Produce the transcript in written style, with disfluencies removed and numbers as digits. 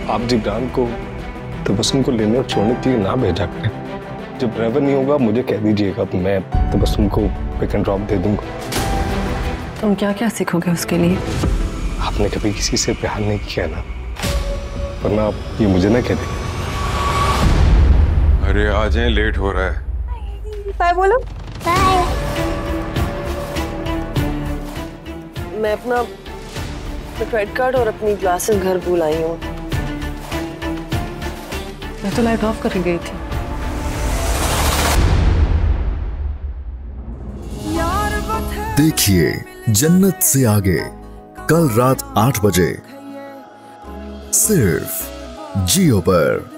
आप जिब्रान को तबस्सुम को लेने और छोड़ने के लिए ना भेजा करें। जब ड्राइवर नहीं होगा मुझे कह दीजिएगा, तो मैं तबस्सुम को पिक एंड ड्रॉप दे दूंगा। तुम क्या क्या सीखोगे उसके लिए? आपने कभी किसी से प्यार नहीं किया ना, वरना आप ये मुझे ना कहते। अरे आ जाए, लेट हो रहा है। बाय बोलो। बाय। मैं अपना क्रेडिट कार्ड और अपनी ग्लासेस घर भूल आई हूँ। मैं तो लाइट ऑफ करके गई थी। देखिए जन्नत से आगे कल रात 8 बजे सिर्फ जियो पर।